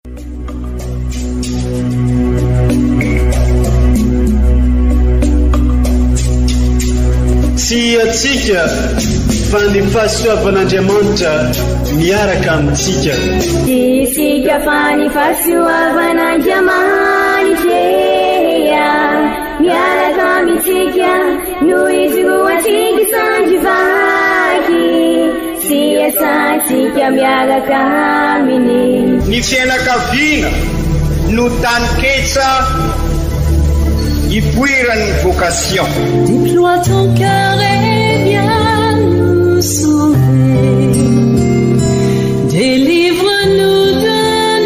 Si atsika fa ny fahasoavan'Andriamanitra miaraka amintsika. Isika fa ny fahasoavan'Andriamanitra miaraka amintsika noho izy roatsika sandrivaky sy asantsika miaraka aminy. Ny fianakaviana no taniketsa ipoiran'ny vocation. Déploie ton cœur et viens nous sauver. Délivre-nous de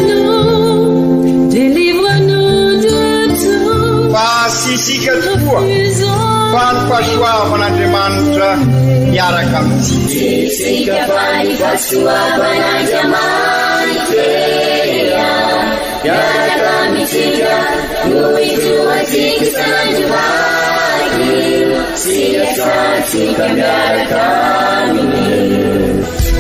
tout. Sisika tokoa fa ny fahasoavan'Andriamanitra miaraka amintsika. Sisika fa ny fahasoavan'Andriamanitra miaraka amintsika noho izy roatsika sandrivaky sy asantsika miaraka aminy.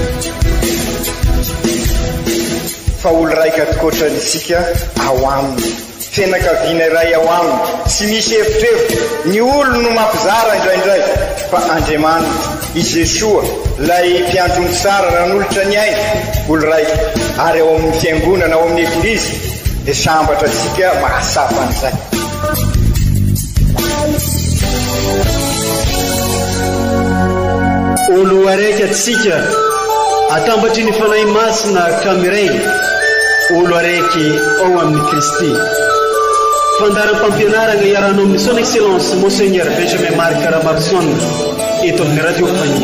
Fa olo raika atikoatran'isika ao aminy, fianakaviana iray ao aminy, sy misy efitrevitra ny olo no mampizara indraindray fa Andriamanitra i Jesoa lay mpiandrony tsara nanolotra ny aina olo raika ary ao amin'ny fiangonana ao amin'ny eglizy dia sambatra antsika mahasapa an'izay. Olo araiky atsika atambatry ny fanahy masina kamiray olo araiky ao amin'ny Kristy. Fandaram-pampianarana iaranao amin'ny son excellence Monseigneur Benjamin Marc Caramarson eto amin'ny radio Fania.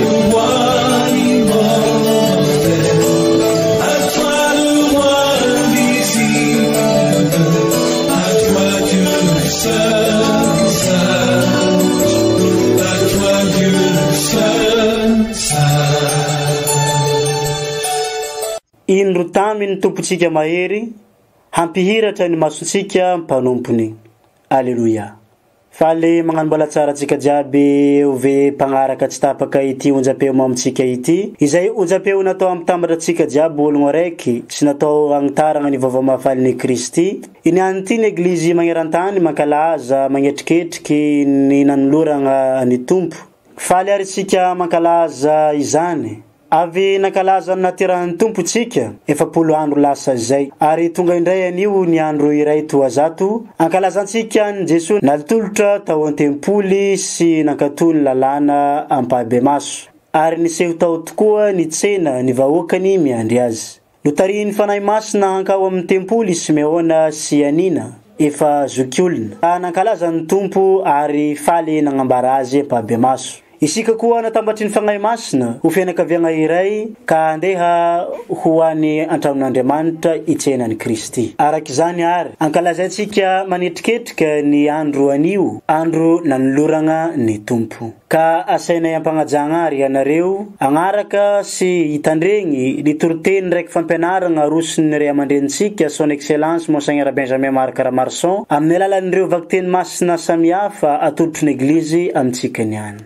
Indro tamy ny tompontsika mahery hampihiratra ny masontsika mpanompony. Alleluia. Faly magnambola tsara tsika jiaby ove pagnaraka tsy tapaka ity onjapeo mamitsika ity. Izay onjapeo natao amitambatra tsika jiaby ologno araiky sy natao agnitaragna ny vaovao mahafaly ny Kristy. Iniany ty ny eglizy magnerantany mankalaza magnetriketriky ny nanoloragna ny tompo. Faly ary tsika mankalaza izany. Avy nakalaza natirahan'ny tompo tsika 70 andro lasa zay ary tonga indray anio ny andro iray toa zato ankalazantsika ny Jesoa nalitolotra tao an-tempoly sy nankatony lalàna ampabe maso ary niseho tao tokoa ny tsena ny vahoakany miandry azy. Notariny fanahy masina hankao amin'ny tempoly Simeona sy Anina efa zokiolona nankalaza ny tompo ary faly nagnambara azy ampabe maso. Isika koa natambatry ny fanahy masina ho fianakaviana iray ka andeha ho any antranon'Andriamanitra itsenan'ny Kristy. Araka izany ary ankalazaintsika manetriketrika ny andro anio, andro nanoloragna ny tompo. Ka asainay ampagnajagna ary ianareo agnaraka sy hitandregny ny toroteny raiky fampianaragna arosin'ny ray aman-drenitsika son excellence Monseigneur Benjamin Marc Caramarson amin'ny alalan'ireo vakiteny masina samihafa atolotry ny eglizy amintsika niany.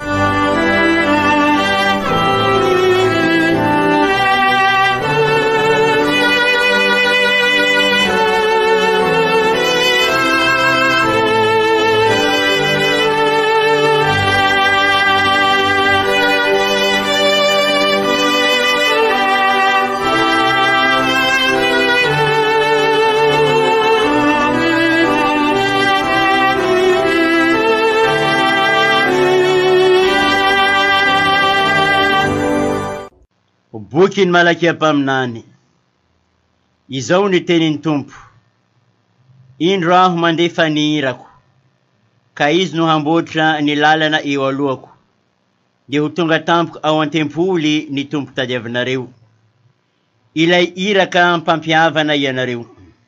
Boky ny malaky ampaminany. Izao ny tenin'ny tompo. Indro aho mandefa ny irako, ka izy no hamboatra ny lalana eo alohako, dia ho tonga tampoko ao an-tempoly ny tompo tadiavinareo. Ilay iraka mpampiavana ianareo.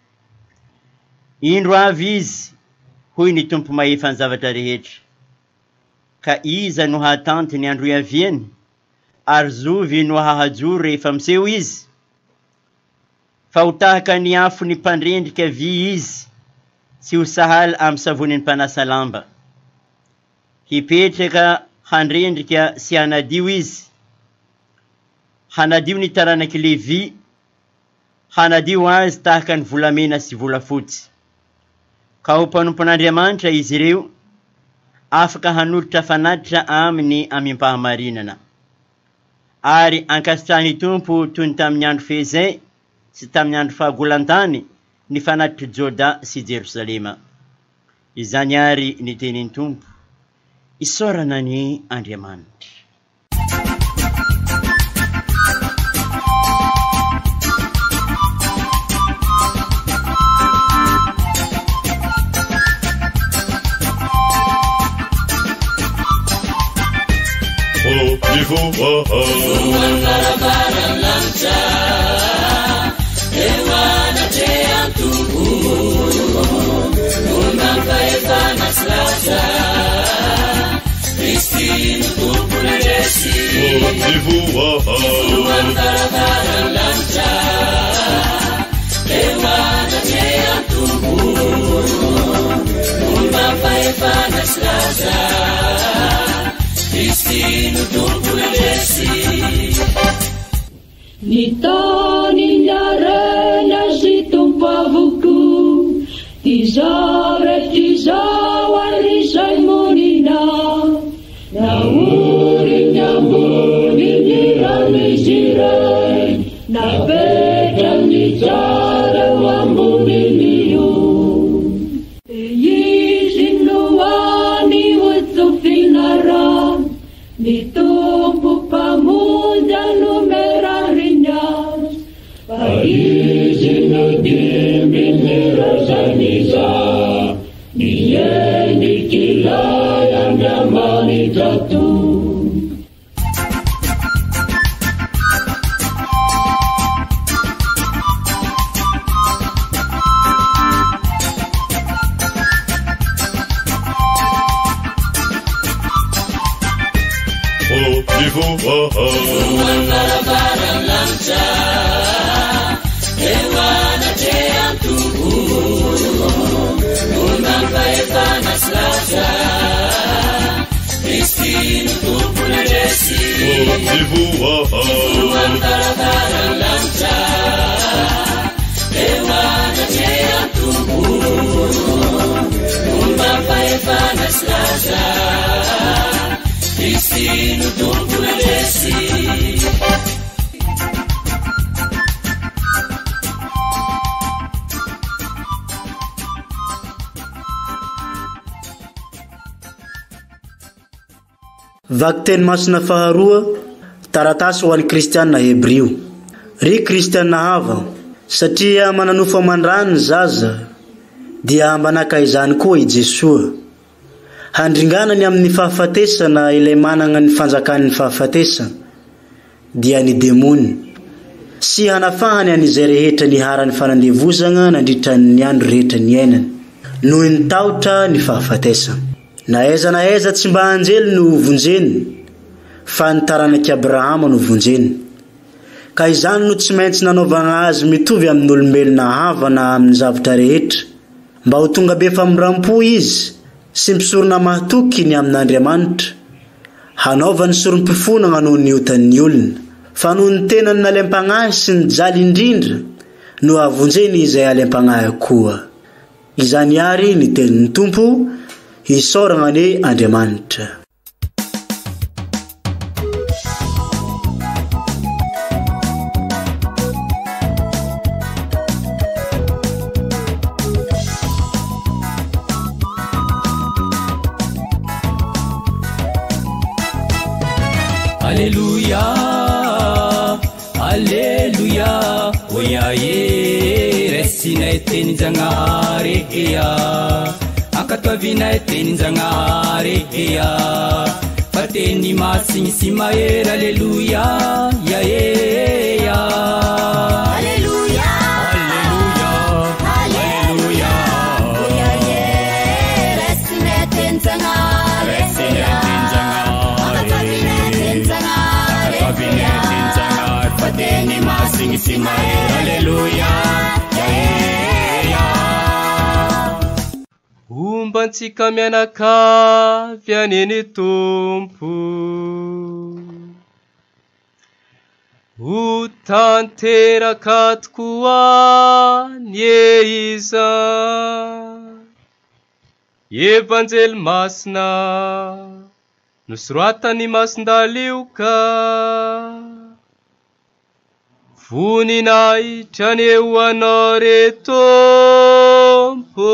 Indro avy izy, hoy ny tompo mahefa ny zavatra rehetra. Ka iza no hatanty ny andro iaviany, ary zovy no hahajoro rehefa miseho izy. Fa ho tahaka ny afo ny mpandrendrika vy izy, sy ho sahala amin'ny savony ny mpanasa lamba. Hipetraka handrendrika sy hanadio izy. Hanadio ny taranaky Levi, hanadio azy tahaka ny volamena sy volafotsy. Ka ho mpanompon'Andriamanitra izy ireo afaka hanolotra fanatitra aminy amimpahamarinana. Ary ankasitrahany Tompo toy ny tamin'ny andro fehizay sy tamin'ny andro fahagolan-tany ny fanatitra Joda sy Jerusalema. Izany ary ny tenin'ny Tompo, isaorana ny Andriamanitra. Nitani nyarena zitumpavuku tizare tizawari saimonina nauri nyambuni niramizire napeta nitare wambuniliu yizinuani utufinara nitumpu pamuda numerarinyas paizino dimbilirasaniza niyeni kilaya nyamani tatu. Vaky teny masina faharoa, taratasy ho an'ny kristianina Hebrio. Ry kristianina hava, satria mananofa mandrany zaza, dia manaka izany koa i Jesoa. Handringanany amin'ny fahafatesana ilay manana ny fanjakan'ny fahafatesana, dia ny demony. Sy hanafahany an'izay rehetra niharany fanandevozana nandritra ny andro rehetra ny ainany, noho ny tahotra ny fahafatesana. Na aiza tsy mba anjely no vonjeny, fa ny taranaky Abrahama no vonjeny. Ka izany no tsy maintsy nanaovana azy mitovy amin'ny olombelona hava na amin'ny zavatra rehetra, mba ho tonga be famoram-po izy sy misorona mahatoky ny amin'Andriamanitra, hanaova ny sorom-pifonana noho ny otan'ny olona, fa noho ny tenany nalem-pagnahy sy ny jaly indrindra no avonjeny izay alem-pagnahy koa. Izany ary ny tenin'ny Tompo, isaorana ny Andriamanitra. Alléluia, Alléluia, oyaye, resina etenizangare eya, akatwavina etenizangare eya, fateni masing simaer, Alléluia, ya eya. Alléluia, Alléluia, oyaye, resina etenizangare eya. Fateni masing simaer, Alléluia, Umbantsika mianakavy aneny Tompo, ho tanteraka tokoa ny izany. Evanjely masina nosoratany masindahalioka, voninahitra ny eo anao re Tompo.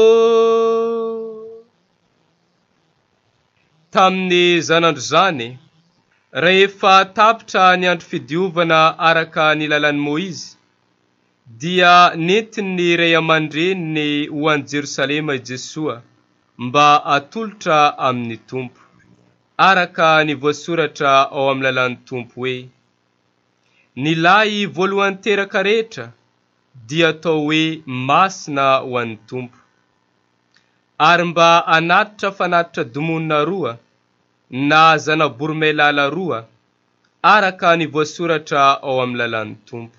Tamin'ny zanandro zany, rehefa tapitra ny andro fidiovana araka ny lalan'i Moizy, dia nentiny ray aman-dreniny ho any Jerosalema i Jesoa mba atolotra amin'ny Tompo, araka ny voasoratra ao amin'ny lalan'ny Tompo hoe: ny lahy voalohany teraka rehetra dia atao hoe masina ho an'ny Tompo. Ary mba anatitra fanatitra domonina roa na zana-boromailala roa, araka ny voasoratra ao amin'ny lalan'ny Tompo.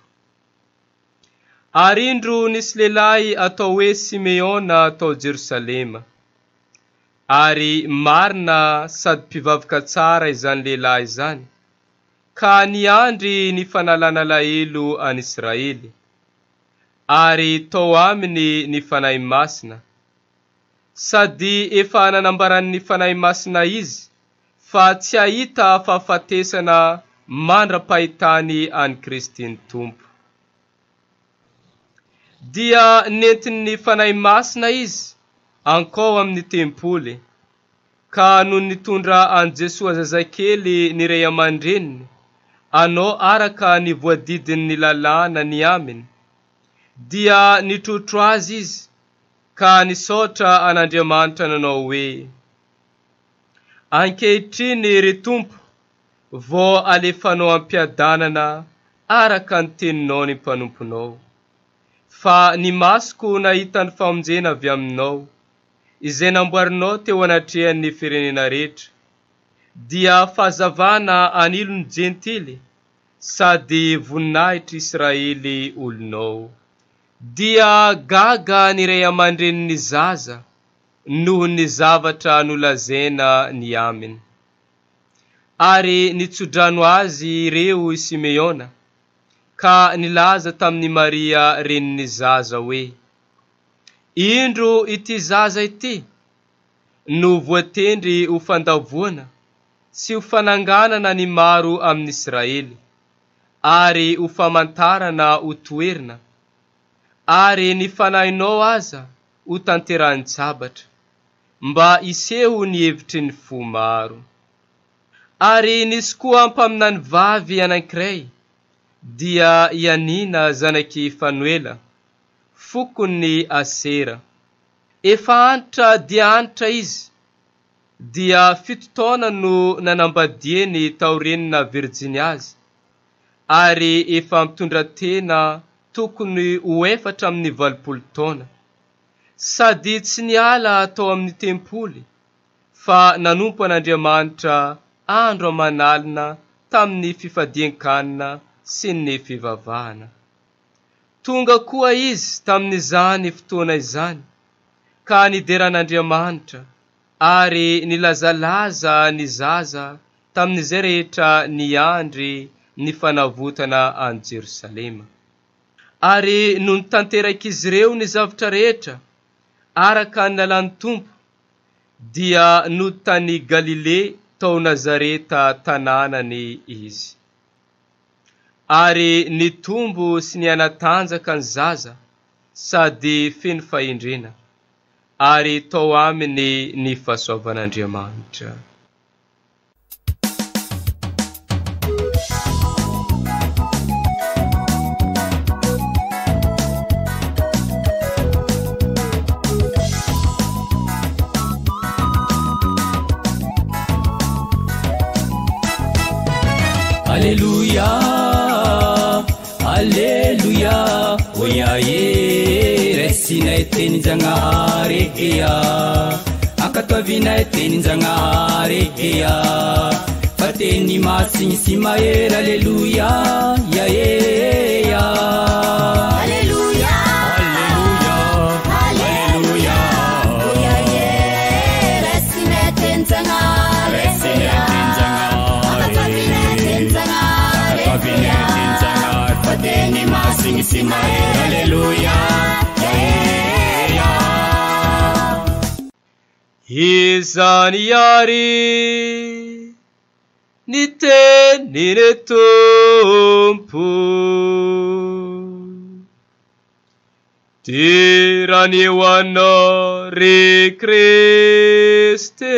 Ary indro nisy lehilahy atao hoe Simeona tao Jerosalema, ary marina sady mpivavaka tsara izany lehilahy izany, ka niandry ny fanalana lahelo any Israely, ary tao aminy ny fanahy masina, sady efa nanambarany ny fanahy masina izy, fa tsy ahita fahafatesana mandra-pahitany any Kristy ny Tompo. Dia nentiny ny fanahy masina izy ankao amin'ny tempoly, ka no nitondra an Jesoa zazakely ny ray aman-dreniny anao araka ny voadidin'ny lalàna ny aminy, dia nitrotro azy izy ka nisaotra an'Andriamanitra nanao hoe: ankehitriny ry Tompo, vao alefanao ampiadanana araka ny teninao ny mpanomponao. Fa ny masoko nahita ny famonjena avy aminao, izay namboarinao teo anatrehan'ny firenena rehetra, dia fahazavana anilon'ny jentily sady voninahitra Israely olonao. Dia gaga ny ray aman-dreniny zaza noho ny zavatra nolazaina ny aminy. Ary nitsodrano azy ireo i Simeona, ka nilaza tamin'ny Maria reniny zaza hoe: indro ity zaza ity no voatendry ho fandavoana sy ho fananganana ny maro amin'ny Israely, ary ho famantarana ho toerina, ary ny fanahinao aza ho tanterahany tsabatra, mba iseho ny hevitry ny fo maro. Ary nisy koa ampaminany vavy anankiray, dia Ianina zanaky Fanuela, fokony Asera. Efa antitra dia antitra izy, dia 7 taona no nanambadieny tao renina Virjiny azy, ary efa mitondra tena tokony ho 4 taona, sady tsy niala tao amin'ny tempoly, fa nanompo an'Andriamanitra andro amanalina tamin'ny fifadien-kanina sy ny fivavahana. Tonga koa izy tamin'izany fotoana izany, ka nideran'Andriamanitra, ary nilazalaza ny zaza tamin'izay rehetra niandry ny fanavotana any Jerosalema. Ary no nitanteraka izy ireo ny zavatra rehetra araka ny lalan'ny Tompo, dia no tany Galile tao Nazareta tanànany izy. Ary nitombo sy nianatanjaka ny zaza sady feno fahendrena, ary tao aminy ny fahasoavan'Andriamanitra. Alléluia, Alléluia, oya ye, resina eteninjangare eya, akatwavina eteninjangare eya, fateni masing simaer, Alléluia, ya ya. Alléluia, Alléluia, Alléluia, oya ye, resina eteninjangare eya. izany ary ny teniny Tompo. Dia ny eo anao ry Kristy,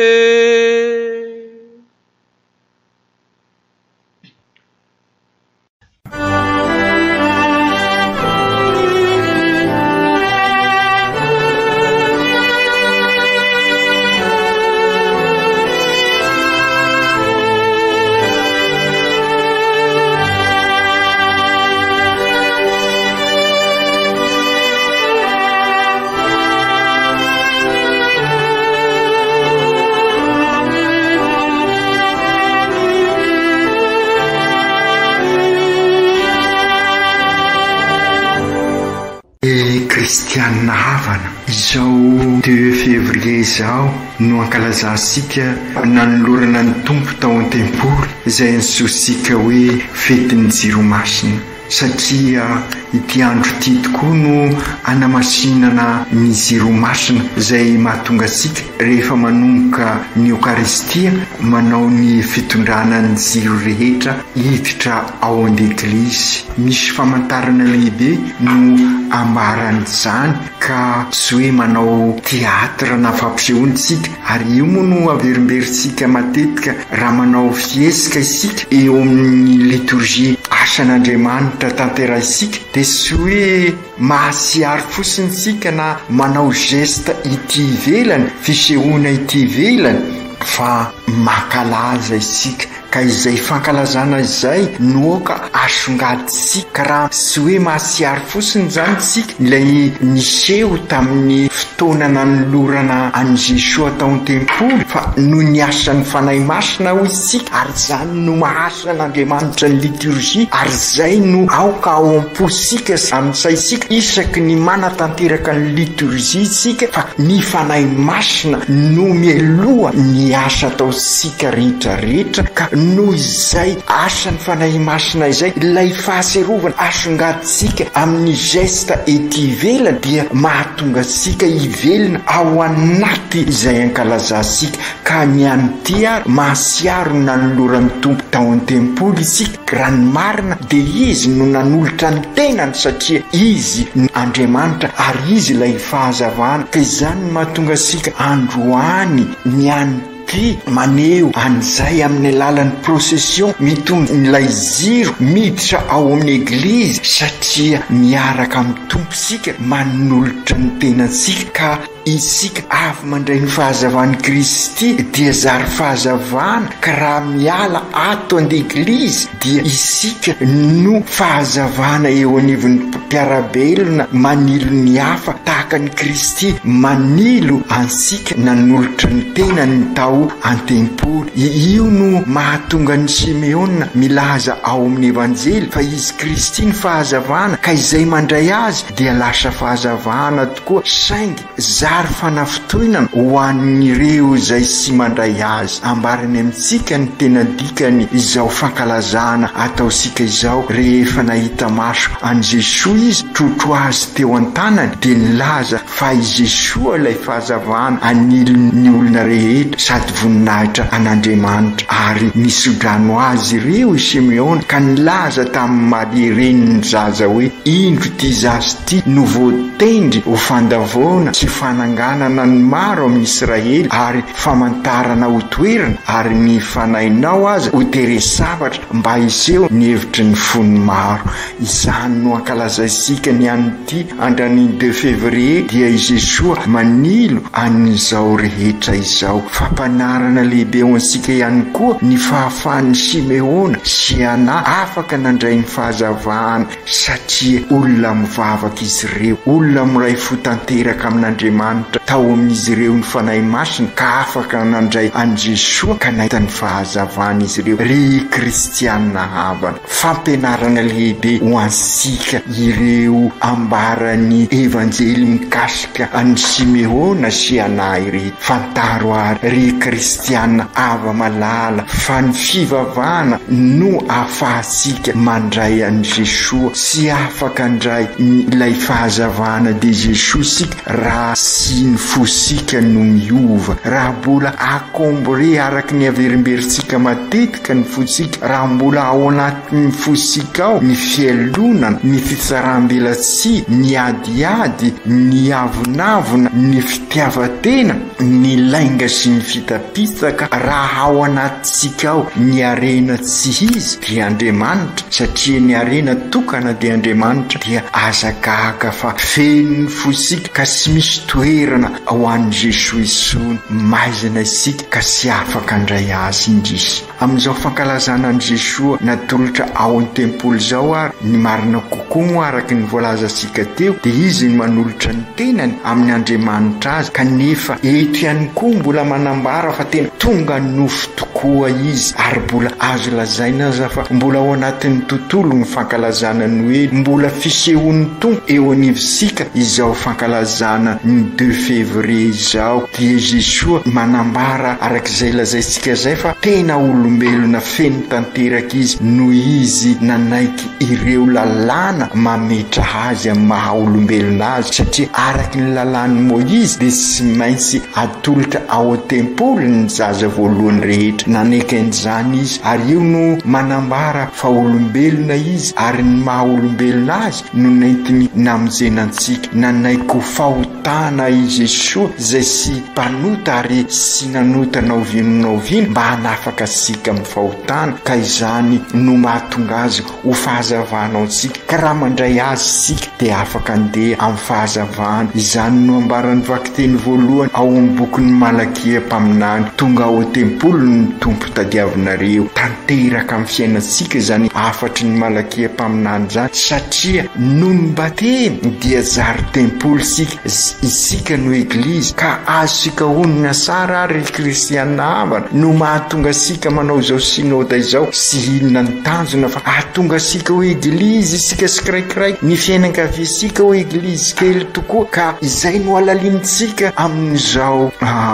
Kristianina havana, izao 2 février izao no ankalazantsika nanolorana ny Tompo tao an-tempoly, izay antsointsika hoe fetin'ny jiro masina, satria ity andro ity tokoa no anamasinana ny jiro masina izay mahatonga antsika rehefa manomboka ny Eukaristia manao ny fitondrana ny jiro rehetra hiditra ao an-eglizy. Misy famantarana lehibe no ambaran'izany ka tsy hoe manao teatra na fampisehoantsika, ary io moa no averimberintsika matetika raha manao fiesika isika eo amin'ny liturgie asan'Andriamanitra tanterahisika, dia tsy hoe mahasiary fosiny sika na manao geste ity ivelany, fisehoana ity ivelany, fa mankalaza isika. Ka izay fankalazana izay noka asongaditsika, raha tsy hoe mahasiary fosiny zany tsika ilay niseho tamin'ny fotoana nanolorana an Jesosy tao an-tempoly, fa no ny asan'ny fanahy masina ho isika, ary zany no mahasan'Andriamanitra ny liturgie, ary zay no aoka ao am-posika amin'ny saisika isaky ny manatanteraka ny liturgie isika, fa ny fanahy masina no mieloha ny asa ataosika rehetrarehetra. Ka noho izay asan'ny fanahy masina izay, ilay fahaserovana asongaditsika amin'ny geste ety ivelany, dia mahatonga sika ivelona ao anaty izay ankalazantsika. Ka ny an'ity ary mahasiaro nanoloran'ny Tompo tao an-tempoly isika, raha ny marina dia izy no nanolotra ny tenany, satria izy Andriamanitra ary izy ilay fahazavana. Ka izany mahatonga sika androany ny ty maneo an'izay amin'ny alalan'ny procession mitondra n'ilay jiro miditra ao amin'ny eglizy, satria miaraka amin'ny Tompo sika manolotra ny tenantsika. Ka isika avy mandray ny fahazavan'i Kristy dia zary fahazavana, ka raha miala ato an-eglizy dia isika no fahazavana eo anivon'ny mpiarabelona manilo ny hafa tahaka ny Kristy manilo ansika nanolotra ny tenany tao an-tempoly. Io no mahatonga ny Simeona milaza ao amin'ny evanjely fa izy Kristy ny fahazavana, ka izay mandray azy dia lasa fahazavana tokoa, saingy zary fanafitoinana ho an'ireo izay sy mandray azy. Ambarany amintsika ny tena dikany izao fankalazana ataosika izao, rehefa nahita maso an Jesosy izy trotro azy teo an-tanany, dia nilaza fa i Jesosy ilay fahazavana anilon'ny olona rehetra sady voninahitra an'Andriamanitra. Ary nisodrano azy ireo i Simeona, ka nilaza tamin'ny Maria reniny zaza hoe, indro ty zazy ty no voatendry ho fandavona sy fananganana ny maro amin'ny Israely, ary famantarana ho toerana, ary ny fanahinao aza ho teresavatra mba iseho ny hevitry ny fony maro. Izany no ankalazaisika ny an'ity andrany 2 février dia i Jesosy manilo an'izao rehetra izao. Fampanarana lehibe ho ansika ihany koa ny fahafahan'ny Simeona sy ana afaka nandray ny fahazavana, satria olona mivavaka izy ireo, olona miray fo tanteraka amin'Andriamanitra tao amin'izy ireo ny fanahy masina, ka afaka nandray an Jesosy ka nahita ny fahazavana izy ireo. Ry Kristianina havana, fampianarana lehibe ho ansika ireo ambarany evanjely mikasika an'ny Simeona sy ana ireto. Fantaro ary ry kristianina ava malala fa ny fivavahana no ahafahantsika mandray an' Jesoa sy afaka andray ilay fahazavana de Jesoa sika raha sy ny fosika no miova raha mbola akombre araky ny averimberintsika matetika ny fosika raha mbola ao anatin'ny fosika ao ny fialonana ny fitsaram-belatsia ny adiady ny avonavona ny fitiavatena ny lainga sy ny fitapitsaka raha ao anatintsika ao ny arena tsy izy dia Andriamanitra satria ny arena tokana dia Andriamanitra dia azakahaka fa feno fosika ka sy misy toerana ao an'i Jesoa isony maizina isika ka sy afaka andray azy indrisy amin'izao fankalazana an' Jesoa natolotra ao an tempoly zao ary ny marina kokoa moa araky ny voalazantsika teo dia izy ny manolotra ny tenany amin'ny Andriamanitra azy kanefa eto ihany koa mbola manambara fa tena tonga nofo tokoa izy ary mbola azo lazaina aza fa mbola ao anatin'ny tontolo ny fankalazana ny hoe mbola fisehon'ny tompo eo anivosika izao fankalazana ny 2 février izao dia Jesoa manambara arak'izay lazaitsika zay fa tena olombelona feno tanteraka izy no izy nanaiky ireo lalàna mametra azy amin'ny maha olombelona azy satria araky ny lalàny Moïse dia tsy maintsy atolotra ao tempoly ny zaza voalohany rehetra nanaiky an'izany izy ary io no manambara fa olombelona izy ary ny maha olombelona azy no naitiny namonjenantsika nanaiky fahotana i Jesoa zay sy mpanota ary sy nanotana ovinonao vino mba hanafaka asika amin'ny fahotana ka izany no mahatonga azy ho fahazavana antsika ka raha mandray azy sika dia afaka andeha amin'ny fahazavana izany no ambarany vakiteny voalohany ao amin'ny bokin'ny Malakia mpaminany tonga ao tempoly ny tompo tadiavinareo tanteraka amin'ny fiainantsika zany afatry ny Malakia mpaminany zany satria no ny batemy dia zary tempoly isika no eglizy ka azosika onona sara ary kristianina avana no mahatonga sika manao zao synode izao sy hinona ny tanjona fa ahatonga sika ho eglizy isika sikiraikiray ny fiainan-kaviasika ho eglizy kely tokoa ka izay no alalintsika amin'izao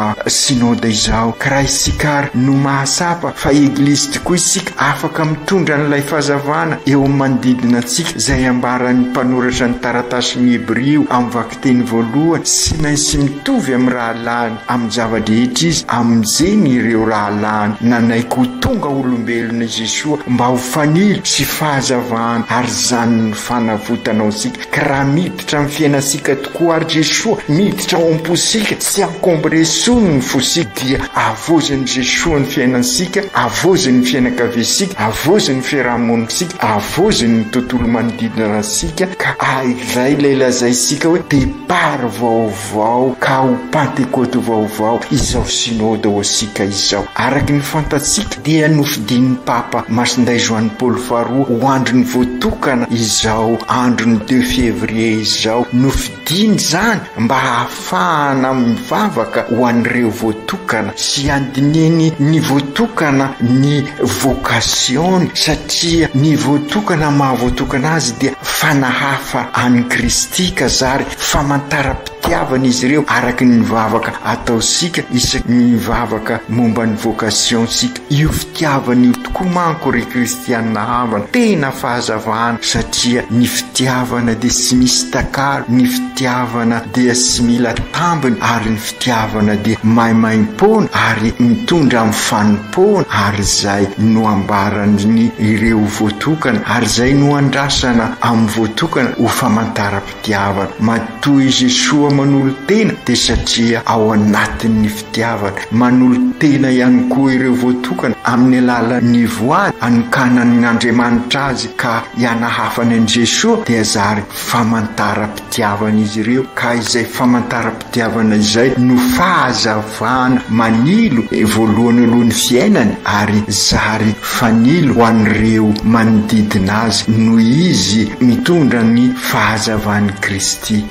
synode izao ka raha isika ary no mahasapa fa eglizy tokoa isika afaka mitondra n'ilay fahazavana eo manodidina antsika zay ambaran'ny mpanoratra ny taratasy ny Hebreo amin'ny vakiteny voalohany sy maintsy mitovy amin'ny rahalany amin'ny zava-drehetra izy amin'izeny ireo rahalany nanaiky ho tonga olombelona Jesoa mba ho fanily sy fahazavana ary zany ny fanavotanao antsika ka raha miditra amin'ny fiainantsika tokoa ary Jesoa miditra ao am-posika sy ankombrensony ny fosika dia avozan'i Jesoa ny fiainantsika avozany ny fiainan-kaviasika avozany ny fiarahamonitsika avozany ny tontolo manodidina antsika ka izay ilay lazaisika hoe départ vaovao ka ho pentecote vaovao izao synode ho asika izao araky ny fantatsika dia nofidin'ny papa Masinday Joany Paul faharoa ho androny voatokana izao androny 2 février izao nofidiny zany mba hahafahana mivavaka ho an'ireo voatokana sy andininy ny voatokana ny vocation satria ny voatokana mahavoatokana azy dia fanahafa any kristika zary famantara-pitiavana izy ireo araky ny mivavaka ataosika isaky ny mivavaka momba ny vocation sika io fitiavana io tokoa manko ry kristianina havana tena fahazavana satria ny fitiavana dia sy misy takalo ny fitiavana dia sy mila tambiny ary ny fitiavana dia maimaim-pona ary mitondra amin'ny fanimpona ary zay no ambarany ireo voatokana ary zay no andrasana amin'ny voatokana ho famantara-pitiavana matoy Jesoa manolo tena dia satria ao anatin'ny fitiavana manolo tena ihany koa ireo voatokana amin'ny alalan'ny voady anokanany Andriamanitra azy ka ianahafany an' Jesoa dia zary famantara-pitiavana izy ireo ka izay famantara-pitiavana izay no fahazavana manilo voalohany alohan'ny fiainany ary zary fanilo ho an'ireo manodidina azy no izy mitondra ny fahazavan'i Kristy ry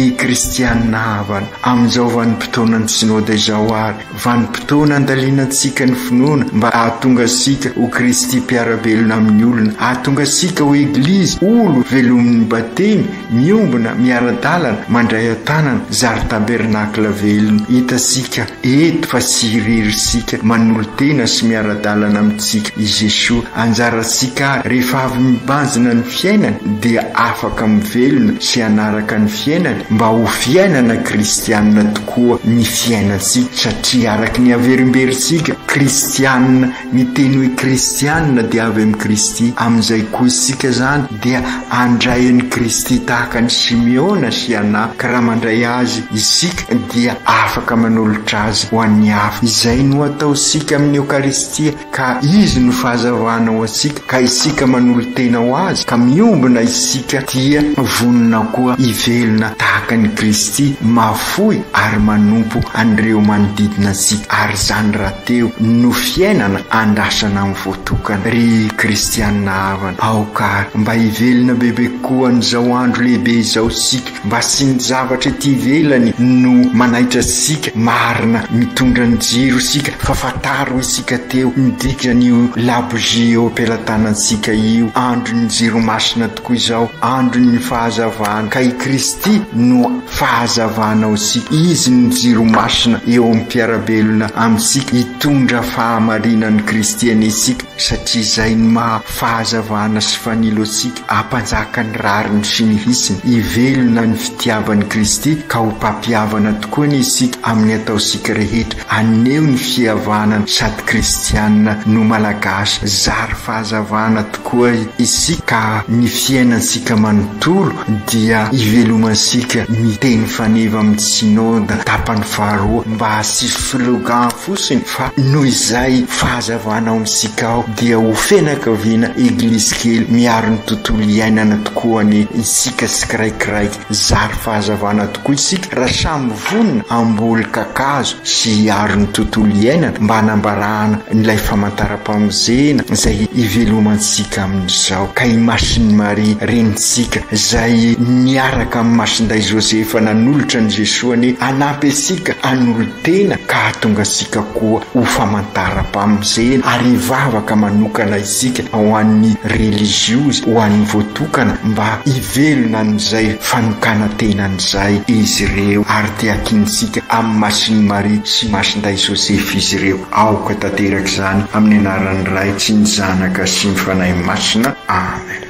ny kristianina havana amin'izao vanim-potoanany synody izao ary vanim-potoana andalinantsika ny finoana mba ahatonga sika ho Kristy mpiarabelona amin'ny olona, ahatonga sika ho eglizy olo velomin'ny batemy miombona miara-dalana mandray an-tanana zary tabernakla velona. Hitasika eto fa sy irery sika manolo tena sy miara-dalana amintsika i Jesosy. Anjarasika rehefa avy mibanjina ny fiainana dia afaka mivelona sy anaraka ny fiainana mba ho fiainana kristianina tokoa ny fiainansika, satria araka ny averimberitsika kristianina miteny hoe kristianina dia avy amin'ny Kristy. Amin'izay koa isika zany dia andray ny Kristy tahaka ny Simeona sy Ana, ka raha mandray azy isika dia afaka manolotra azy ho an'ny hafa. Izay no ataosika amin'ny Eukaristia, ka izy no fahazavana ho asika, ka isika manolo tena ho azy, ka miombona isika dia vonona koa ivelona tahaka ny Kristy, mafoy ary manompo an'ireo manodidina asika. Ary zany raha teo no fiainana andrasana amin'ny voatokana ry kristianina havana. Aokary mba ivelona bebe koa an'izao andro lehibe izao sika, mba sy ny zavatra ety ivelany no manaitra sika marina mitondra ny jiro sika, fa fataro isika teo midikran'io labogie eo ampelantanantsika io. Andro ny jiro masina tokoa izao, andro ny fahazavana, ka i Kristy no fahazavana isika. Izy ny jiro masina eo amin'ny mpiarabelona amintsika, hitondra fahamarinan'ny kristianisika, satria izay ny maha fahazavana sy fanilo asika ampanjaka ny rariny sy ny hisiny, ivelona ny fitiavan'ny Kristy, ka ho mpampiavana tokoa ny isika amin'ny ataosika rehetra. Aneo ny fihavanana sady kristianina no malagasy, zary fahazavana tokoa isika, ka ny fiainansika manontolo dia ivelomansika miteny faneva amin'ny synôda tapany faharoa, mba sy slogan fosiny fa noho izay fahazavana ao amintsika ao dia ho fianakaviana eglizy kely miaro ny tontolo iainana tokoa ny isika sikiraikiraiky. Zary fahazavana tokoa isika raha samy vonona amboly kakazo sy hiaro ny tontolo iainana mba hanambarahana nylay famantara-pamonjena izay ivelomansika amin'izao. Ka i Masin'i Maria renitsika izay niaraka amin'ny masinday Josefa nanolotra ny Jesosy anampy asika hanolo tena, ka hatonga asika koa ho famantara-pamonjena ary hivavaka manokana isika ho an'ny religiozy, ho an'ny voatokana mba ivelona n'izay fanokana tenan'izay izy ireo. Ary te hakinsika amin'ny Masin'i Maria sy masinday Josefa izy ireo. Aoka tanteraka izany amin'ny anaran'ny Ray sy ny Zanaka sy ny Fanahy Masina. Amen.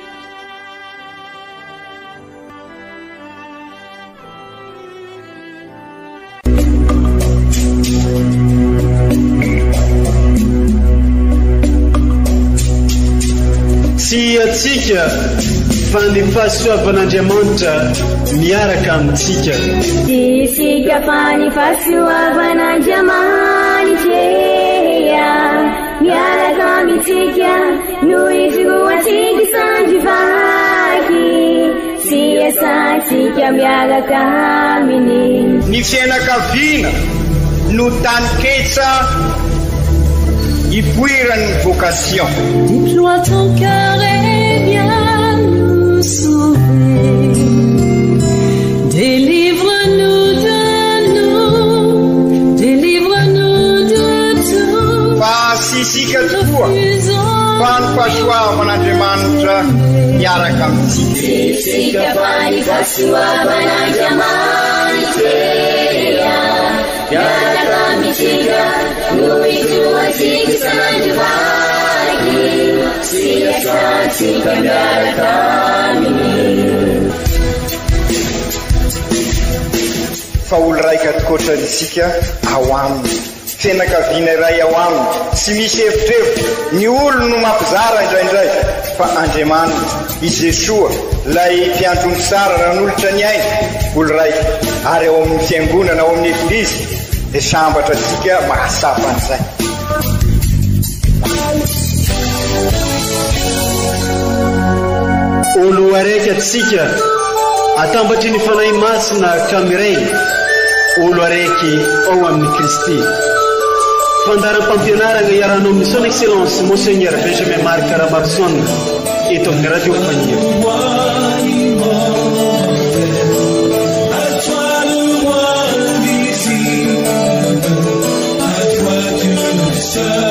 Sy atsika fa ny fahasoavan'Andriamanitra miaraka amintsika. Isika fa ny fahasoavan'Andriamanitra miaraka amintsika noho ifiroatsika sandrivaky, sy asantsika miaraka aminy. Ny fianakaviana no taniketsa ipoiran'ny vocation. Déploie ton cœur et viens nous sauver. Délivre-nous de tout. Fasisika tokoa fa ny fahasoavan'Andriamanitra miaraka amintsika. Isika fa ny fahasoavan'Andriamanitra miaraka amintsika noho ifiroatsika sandrivaky, sy asantsika miaraka aminy. Fa olo raika atikoatran'isika ao aminy, fianakaviana iray ao aminy, sy misy hevitrevitra ny olo no mampizara indraindray, fa Andriamanitra i Jesosy lay mpiandrony tsara nanolotra ny aina olo raika, ary ao amin'ny fiangonana ao amin'ny eglizy dia sambatra antsika mahasapa an'izay. Olo araiky atsika atambatry ny fanahy masina kamiray, olo araiky ao amin'ny Kristy. Fandaram-pampianarana iaranao amin'ny son excellence Monseigneur Benjamin Marc Karamarson eto amin'ny radio Fania. Sir.